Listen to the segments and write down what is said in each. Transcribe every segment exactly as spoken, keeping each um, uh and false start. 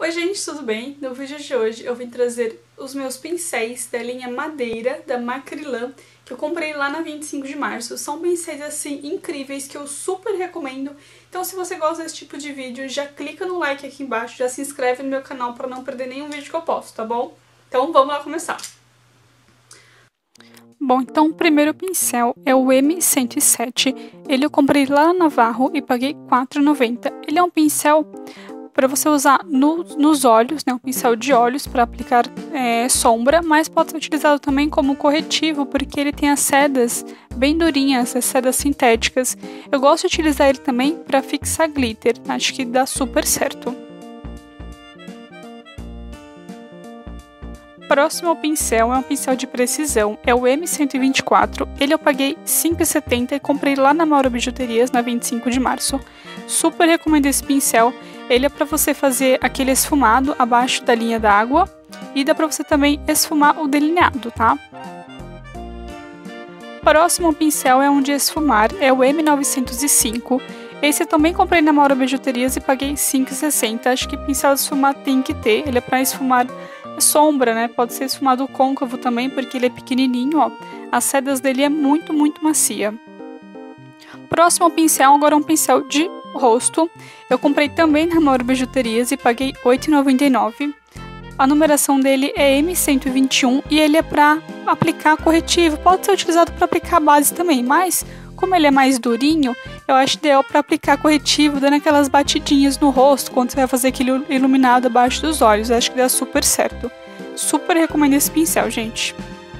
Oi gente, tudo bem? No vídeo de hoje eu vim trazer os meus pincéis da linha Madeira, da Macrylan, que eu comprei lá na vinte e cinco de março. São pincéis assim incríveis que eu super recomendo. Então se você gosta desse tipo de vídeo, já clica no like aqui embaixo, já se inscreve no meu canal para não perder nenhum vídeo que eu posto, tá bom? Então vamos lá começar. Bom, então o primeiro pincel é o M cento e sete. Ele eu comprei lá na Navarro e paguei quatro reais e noventa centavos. Ele é um pincel para você usar no, nos olhos, né, um pincel de olhos para aplicar é, sombra, mas pode ser utilizado também como corretivo, porque ele tem as sedas bem durinhas, as sedas sintéticas. Eu gosto de utilizar ele também para fixar glitter, acho que dá super certo. Próximo pincel é um pincel de precisão, é o M cento e vinte e quatro, ele eu paguei cinco reais e setenta centavos e comprei lá na Mauro Bijuterias na vinte e cinco de março. Super recomendo esse pincel, ele é para você fazer aquele esfumado abaixo da linha d'água e dá para você também esfumar o delineado, tá? Próximo pincel é um de esfumar, é o M novecentos e cinco. Esse eu também comprei na Mauro Bijuterias e paguei cinco reais e sessenta centavos. Acho que pincel de esfumar tem que ter, ele é para esfumar sombra, né? Pode ser esfumado côncavo também, porque ele é pequenininho, ó. As sedas dele é muito, muito macia. Próximo pincel, agora é um pincel de rosto. Eu comprei também na Mauro Bijuterias e paguei oito reais e noventa e nove centavos. A numeração dele é M cento e vinte e um e ele é para aplicar corretivo. Pode ser utilizado para aplicar base também, mas como ele é mais durinho, eu acho ideal para aplicar corretivo, dando aquelas batidinhas no rosto, quando você vai fazer aquele iluminado abaixo dos olhos. Eu acho que dá super certo. Super recomendo esse pincel, gente.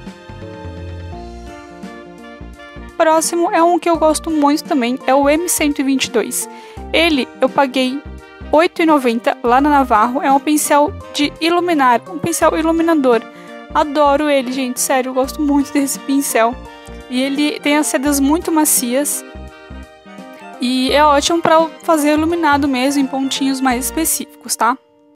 Próximo é um que eu gosto muito também, é o M cento e vinte e dois. Ele eu paguei oito reais e noventa centavos lá na Navarro, é um pincel de iluminar, um pincel iluminador. Adoro ele, gente, sério, eu gosto muito desse pincel. E ele tem as sedas muito macias e é ótimo para fazer iluminado mesmo em pontinhos mais específicos, tá?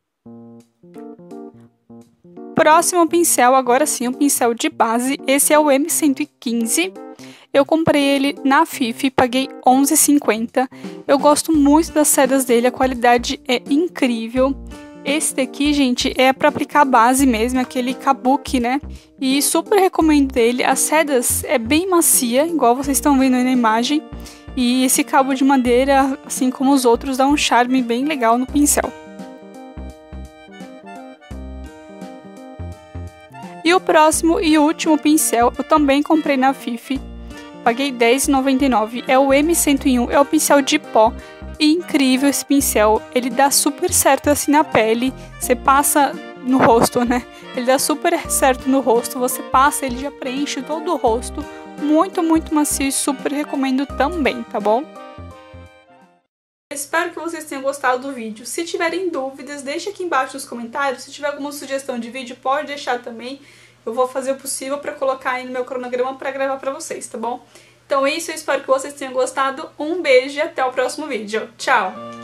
Próximo pincel, agora sim, um pincel de base, esse é o M cento e quinze. Eu comprei ele na Fifi, paguei onze reais e cinquenta centavos. Eu gosto muito das sedas dele, a qualidade é incrível. Esse daqui, gente, é para aplicar a base mesmo, aquele kabuki, né? E super recomendo ele. As sedas é bem macia, igual vocês estão vendo aí na imagem. E esse cabo de madeira, assim como os outros, dá um charme bem legal no pincel. E o próximo e último pincel, eu também comprei na Fifi. Paguei dez reais e noventa e nove centavos. É o M cento e um, é o pincel de pó. Incrível esse pincel, ele dá super certo assim na pele, você passa no rosto, né? Ele dá super certo no rosto, você passa, ele já preenche todo o rosto, muito, muito macio e super recomendo também, tá bom? Espero que vocês tenham gostado do vídeo. Se tiverem dúvidas, deixe aqui embaixo nos comentários. Se tiver alguma sugestão de vídeo, pode deixar também. Eu vou fazer o possível para colocar aí no meu cronograma para gravar para vocês, tá bom? Então é isso, eu espero que vocês tenham gostado. Um beijo e até o próximo vídeo. Tchau!